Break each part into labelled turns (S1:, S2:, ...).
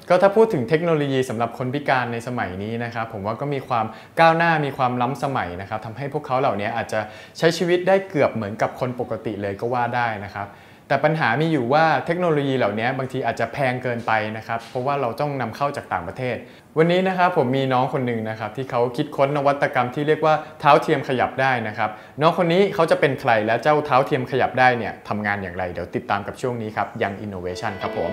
S1: ก็ถ้าพูดถึงเทคโนโลยีสำหรับคนพิการในสมัยนี้นะครับผมว่าก็มีความก้าวหน้ามีความล้ำสมัยนะครับทำให้พวกเขาเหล่านี้อาจจะใช้ชีวิตได้เกือบเหมือนกับคนปกติเลยก็ว่าได้นะครับแต่ปัญหามีอยู่ว่าเทคโนโลยีเหล่านี้บางทีอาจจะแพงเกินไปนะครับเพราะว่าเราต้องนำเข้าจากต่างประเทศวันนี้นะครับผมมีน้องคนหนึ่งนะครับที่เขาคิดค้นนวัตกรรมที่เรียกว่าเท้าเทียมขยับได้นะครับน้องคนนี้เขาจะเป็นใครและเจ้าเท้าเทียมขยับได้เนี่ยทำงานอย่างไรเดี๋ยวติดตามกับช่วงนี้ครับยัง Innovation ครับผม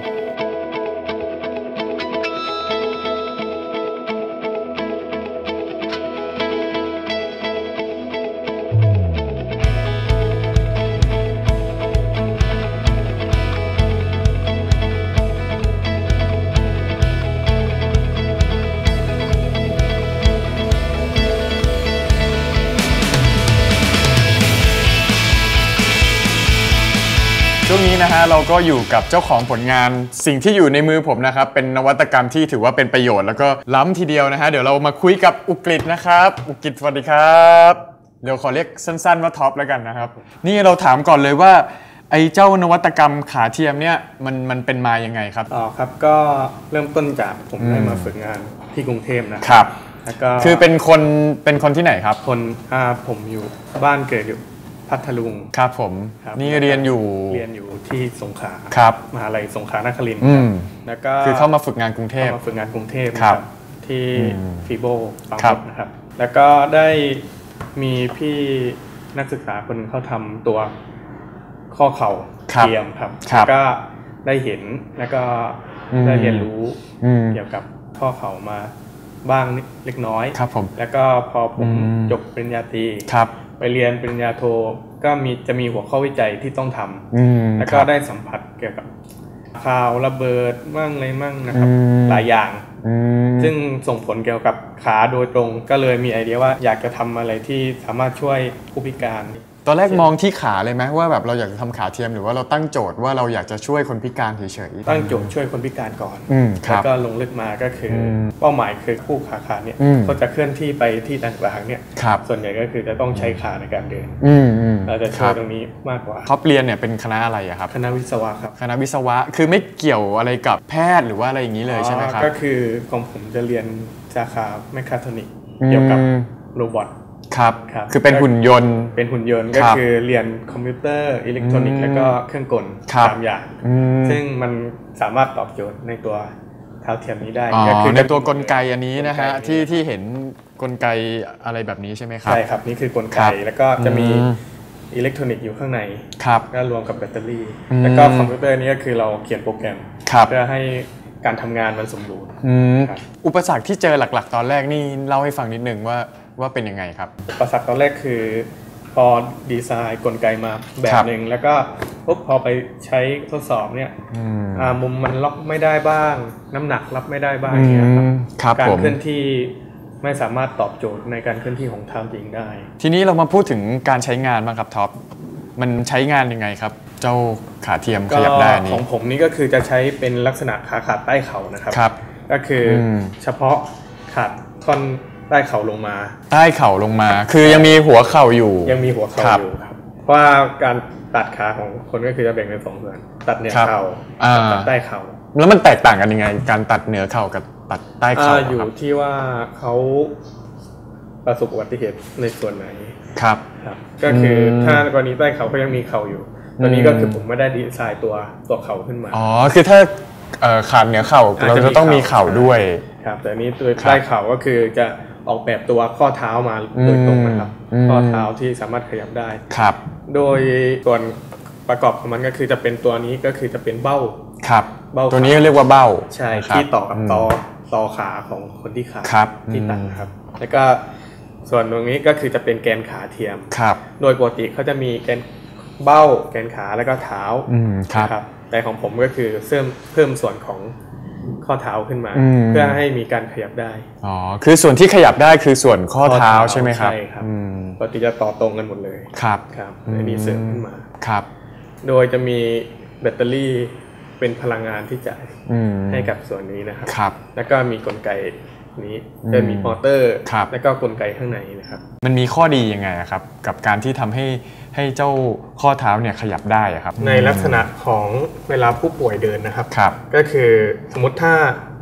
S1: ช่วงนี้นะฮะเราก็อยู่กับเจ้าของผลงานสิ่งที่อยู่ในมือผมนะครับเป็นนวัตกรรมที่ถือว่าเป็นประโยชน์แล้วก็ล้ำทีเดียวนะฮะเดี๋ยวเรามาคุยกับอุกฤษนะครับอุกฤษสวัสดีครับเดี๋ยวขอเรียกสั้นๆว่าท็อปแล้วกันนะครับนี่เราถามก่อนเลยว่าไอ้เจ้านวัตกรรมขาเทียมเนี่ยมันเป็นมายังไงครับ
S2: ครับก็เริ่มต้นจากผมได้มาฝึกงานที่กรุงเทพนะครับ
S1: แล้วก็คือเป็นคนที่ไหนครับ
S2: ผมอยู่บ้านเกิดอยู่พัทลุง
S1: ครับผมนี่เรียนอยู่
S2: ที่สงขลา
S1: ครับ
S2: มหาลัยสงขลานครินทร์แล้วก็
S1: คือเข้ามาฝึกงานกรุงเทพ
S2: ครับที่ฟีโบปังมดนะครับแล้วก็ได้มีพี่นักศึกษาคนนึงเขาทำตัวข้อเข่าเทียมครับแล้วก็ได้เห็นแล้วก็ได้เรียนรู้เกี่ยวกับข้อเข่ามาบ้างเล็กน้อย
S1: ครับผม
S2: แล้วก็พอผมจบปริญญาตรีไปเรียนปริญญาโทก็จะมีหัวข้อวิจัยที่ต้องทำแล้วก็ได้สัมผัสเกี่ยวกับข่าวระเบิดมั่งอะไรมั่งนะครับหลายอย่างซึ่งส่งผลเกี่ยวกับขาโดยตรงก็เลยมีไอเดียว่าอยากจะทำอะไรที่สามารถช่วยผู้พิการ
S1: ตอนแรกมองที่ขาเลยไหมว่าแบบเราอยากจะทำขาเทียมหรือว่าเราตั้งโจทย์ว่าเราอยากจะช่วยคนพิการเฉย
S2: ๆตั้งโจทย์ช่วยคนพิการก่อนแล้วก็ลงลึกมาก็คือเป้าหมายคือผู้ขาขาดเนี่ยเขาจะเคลื่อนที่ไปที่ต่างๆเนี่ยส่วนใหญ่ก็คือจะต้องใช้ขาในการเดินเราจะช่วยตรงนี้มากกว่า
S1: ท็อปเรียนเนี่ยเป็นคณะอะไรครับ
S2: คณะวิศวะครับ
S1: คณะวิศวะคือไม่เกี่ยวอะไรกับแพทย์หรือว่าอะไรอย่างนี้เลยใช่ไหมครับ
S2: ก็คือของผมจะเรียนสาขาแมคคาทรอนิกเกี่ยวกับโรบอท
S1: ครับคือเป็นหุ่นยนต์
S2: ก็คือเรียนคอมพิวเตอร์อิเล็กทรอนิกส์แล้วก็เครื่องกล3อย่างซึ่งมันสามารถตอบโจทย์ในตัวเท้าเทียมนี้ได้
S1: ก็คือในตัวกลไกอันนี้นะฮะที่เห็นกลไกอะไรแบบนี้ใช่ไหมครับ
S2: ใช่ครับนี่คือกลไกแล้วก็จะมีอิเล็กทรอนิกส์อยู่ข้างในก็รวมกับแบตเตอรี่แล้วก็คอมพิวเตอร์นี้ก็คือเราเขียนโปรแกรมเพื่อให้การทำงานมันสมดุล
S1: อุปสรรคที่เจอหลักๆตอนแรกนี่เล่าให้ฟังนิดนึงว่าเป็นยังไงครับ
S2: อุปสรรคตอนแรกคือพอดีไซน์กลไกมาแบบหนึ่งแล้วก็พอไปใช้ทดสอบเนี่ยมุมมันล็อกไม่ได้บ้างน้ำหนักรับไม่ได้บ้างเนี่ยครับการเคลื่อนที่ไม่สามารถตอบโจทย์ในการเคลื่อนที่ของเท้าจริงได้
S1: ทีนี้เรามาพูดถึงการใช้งานบ้างครับท็อปมันใช้งานยังไงครับเจ้าขาเทียมขยับได้นี้
S2: ของผมนี่ก็คือจะใช้เป็นลักษณะขาขาดใต้เข่านะครับก็คือเฉพาะขาดท่อนใต้เข่าลงมา
S1: คือยังมีหัวเข่าอยู่
S2: ครับเพราะว่าการตัดขาของคนก็คือจะแบ่งเป็น2ส่วนตัดเหนือเข่าตัดใต้เข่า
S1: แล้วมันแตกต่างกันยังไงการตัดเหนือเข่ากับตัดใต้เข่า
S2: อยู่ที่ว่าเขาประสบอุบัติเหตุในส่วนไหน
S1: ครับ
S2: ก็คือถ้ากรณีใต้เข่าก็ยังมีเข่าอยู่ตัวนี้ก็คือผมไม่ได้ดีไซน์ตัวเข่าขึ้นมา
S1: คือถ้าขาดเหนือเข่าเราจะต้องมีเข่าด้วย
S2: ครับแต่นี้ตัวใต้เข่าก็คือจะออกแบบตัวข้อเท้ามาโดยตรงนะครับข้อเท้าที่สามารถขยับได้
S1: ครับ
S2: โดยส่วนประกอบของมันก็คือจะเป็นตัวนี้ก็คือจะเป็นเบ้า
S1: ตัวนี้เรียกว่าเบ้า
S2: ใช่ที่ต่อกับต่อขาของคนที่ขาที่ตัดนะครับแล้วก็ส่วนตรงนี้ก็คือจะเป็นแกนขาเทียมโดยปกติเขาจะมีแกนเบ้าแกนขาแล้วก็เท้าครับแต่ของผมก็คือเพิ่มส่วนของข้อเท้าขึ้นมาเพื่อให้มีการขยับได้
S1: คือส่วนที่ขยับได้คือส่วนข้อเท้าใช่ไหมครับ
S2: ใช่ครับปกติจะต่อตรงกันหมดเลย
S1: ครับ
S2: อันนี้เสริมขึ้นมา
S1: ครับ
S2: โดยจะมีแบตเตอรี่เป็นพลังงานที่จ่ายให้กับส่วนนี้นะครับแล้วก็มีกลไกนี้จะมีมอเตอร์แล้วก็กลไกข้างในนะครับ
S1: มันมีข้อดียังไงครับกับการที่ทำให้เจ้าข้อเท้าเนี่ยขยับได้ครับ
S2: ในลักษณะของเวลาผู้ป่วยเดินนะครับก็คือสมมติถ้า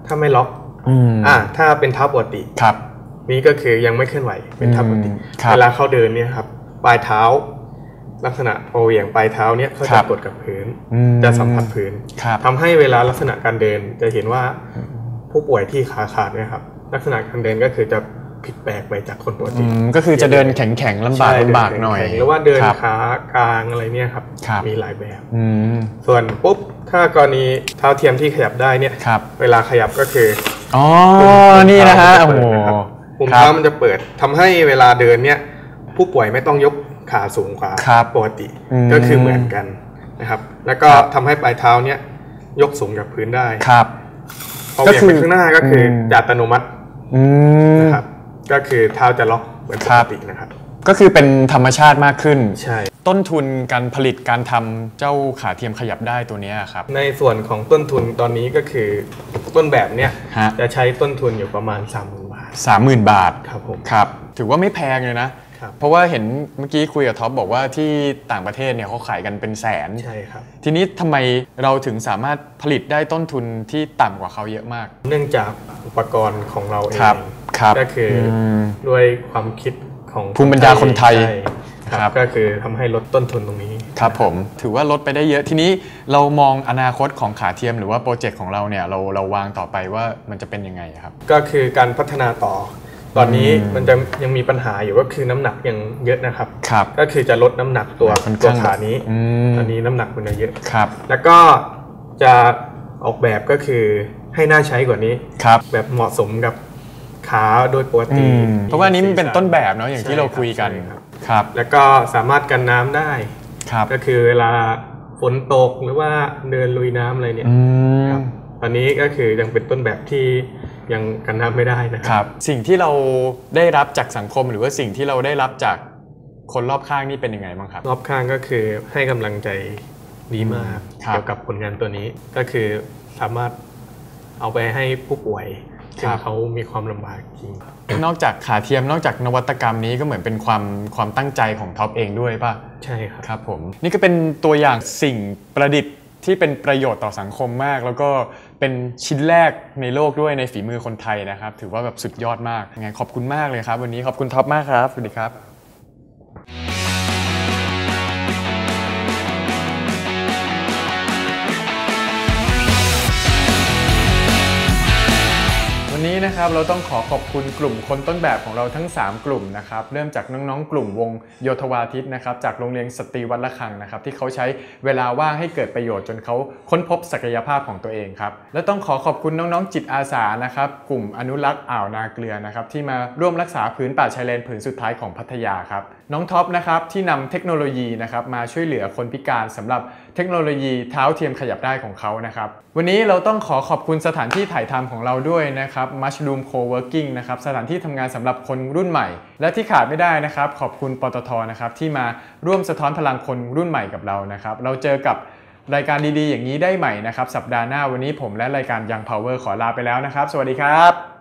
S2: ถ้าไม่ล็อกถ้าเป็นเท้าปกติ
S1: ครับ
S2: นี่ก็คือยังไม่เคลื่อนไหวเป็นเท้าปกติเวลาเขาเดินเนี่ยครับปลายเท้าลักษณะพอเหวี่ยงปลายเท้าเนี่ยเขาจะกดกับพื้นจะสัมผัสพื้นทำให้เวลาลักษณะการเดินจะเห็นว่าผู้ป่วยที่ขาขาดเนี่ยครับลักษณะการเดินก็คือจะผิดแปลกไปจากคนปกติ
S1: ก็คือจะเดินแข็งๆลำบากหน่อย
S2: หรือว่าเดินขากลางอะไรเนี่ยครับมีหลายแบบส่วนปุ๊บถ้ากรณีเท้าเทียมที่ขยับได้เนี่ยเวลาขยับก็คือ
S1: นี่นะฮะโอ้โห
S2: ปุ่มเท้ามันจะเปิดทำให้เวลาเดินเนี่ยผู้ป่วยไม่ต้องยกขาสูงกว่าปกติก็คือเหมือนกันนะครับแล้วก็ทำให้ปลายเท้าเนี่ยยกสูงกับพื้นได้พอเบี่ยงไปข้างหน้าก็คือจะอัตโนมัตินะครับก็คือเท้าจะล็อกเหมือนปกตินะครับ
S1: ก็คือเป็นธรรมชาติมากขึ้น
S2: ใช่
S1: ต้นทุนการผลิตการทำเจ้าขาเทียมขยับได้ตัวนี้ครับ
S2: ในส่วนของต้นทุนตอนนี้ก็คือต้นแบบเนี้ยจะใช้ต้นทุนอยู่ประมาณ 30,000 บาท
S1: 30,000 บาท
S2: ครับผม
S1: ครับถือว่าไม่แพงเลยนะเพราะว่าเห็นเมื่อกี้คุยกับท็อปบอกว่าที่ต่างประเทศเนี่ยเขาขายกันเป็นแสน
S2: ใช่ครับ
S1: ทีนี้ทำไมเราถึงสามารถผลิตได้ต้นทุนที่ต่ำกว่าเขาเยอะมาก
S2: เนื่องจากอุปกรณ์ของเราเองก็คือด้วยความคิดของ
S1: ภูมิปัญญาคนไทย
S2: ก็คือทำให้ลดต้นทุนตรงนี้
S1: ครับผมถือว่าลดไปได้เยอะทีนี้เรามองอนาคตของขาเทียมหรือว่าโปรเจกต์ของเราเนี่ยเราวางต่อไปว่ามันจะเป็นยังไงครับ
S2: ก็คือการพัฒนาต่อตอนนี้มันจะยังมีปัญหาอยู่ก็คือน้ำหนักยังเยอะนะครับก็คือจะลดน้ำหนักตัวขานี้ตอนนี้น้ำหนักมันเยอะแล้วก็จะออกแบบก็คือให้น่าใช้กว่านี้แบบเหมาะสมกับขาโดยปกติ
S1: เพราะว่านี้มันเป็นต้นแบบเนาะอย่างที่เราคุยกัน
S2: ครับแล้วก็สามารถกันน้ำได้ก็คือเวลาฝนตกหรือว่าเดินลุยน้ำอะไรเนี่ยตอนนี้ก็คือยังเป็นต้นแบบที่ยังกันน้ำไม่ได้นะครับ
S1: สิ่งที่เราได้รับจากสังคมหรือว่าสิ่งที่เราได้รับจากคนรอบข้างนี่เป็นยังไงบ้างครับ
S2: รอบข้างก็คือให้กำลังใจดีมากเกี่ยวกับผลงานตัวนี้ก็คือสามารถเอาไปให้ผู้ป่วยซึ่งเขามีความลำบากจริง
S1: นอกจากขาเทียมนอกจากนวัตกรรมนี้ก็เหมือนเป็นความตั้งใจของท็อปเองด้วยป่ะ
S2: ใช่ครับ
S1: ครับผมนี่ก็เป็นตัวอย่างสิ่งประดิษฐ์ที่เป็นประโยชน์ต่อสังคมมากแล้วก็เป็นชิ้นแรกในโลกด้วยในฝีมือคนไทยนะครับถือว่าแบบสุดยอดมากยังไงขอบคุณมากเลยครับวันนี้ขอบคุณท็อปมากครับสวัสดีครับวันนี้นะครับเราต้องขอบคุณกลุ่มคนต้นแบบของเราทั้ง3กลุ่มนะครับเริ่มจากน้องๆกลุ่มวงโยธวาทิตนะครับจากโรงเรียนสตรีวัดระฆังนะครับที่เขาใช้เวลาว่างให้เกิดประโยชน์จนเขาค้นพบศักยภาพของตัวเองครับและต้องขอบคุณน้องๆจิตอาสานะครับกลุ่มอนุรักษ์อ่าวนาเกลือนะครับที่มาร่วมรักษาผืนป่าชายเลนผืนสุดท้ายของพัทยาครับน้องท็อปนะครับที่นำเทคโนโลยีนะครับมาช่วยเหลือคนพิการสำหรับเทคโนโลยีเท้าเทียมขยับได้ของเขานะครับวันนี้เราต้องขอบคุณสถานที่ถ่ายทำของเราด้วยนะครับ Mushroom Co-working นะครับสถานที่ทำงานสำหรับคนรุ่นใหม่และที่ขาดไม่ได้นะครับขอบคุณปตท.นะครับที่มาร่วมสะท้อนพลังคนรุ่นใหม่กับเรานะครับเราเจอกับรายการดีๆอย่างนี้ได้ใหม่นะครับสัปดาห์หน้าวันนี้ผมและรายการ Young Power ขอลาไปแล้วนะครับสวัสดีครับ